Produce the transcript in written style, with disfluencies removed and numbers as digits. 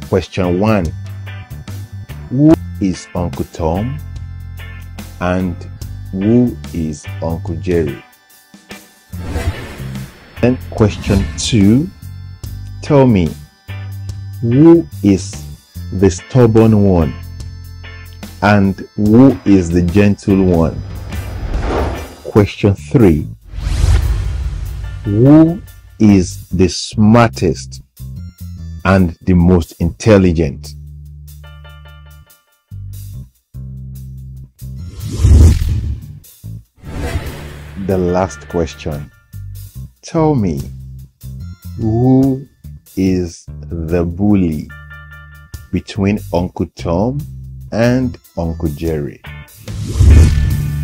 Question 1. Who is Uncle Tom and who is Uncle Jerry? Then question 2. Tell me, who is the stubborn one and who is the gentle one? Question 3. Who is the smartest and the most intelligent? The last question. Tell me, who is the bully between Uncle Tom and Uncle Jerry?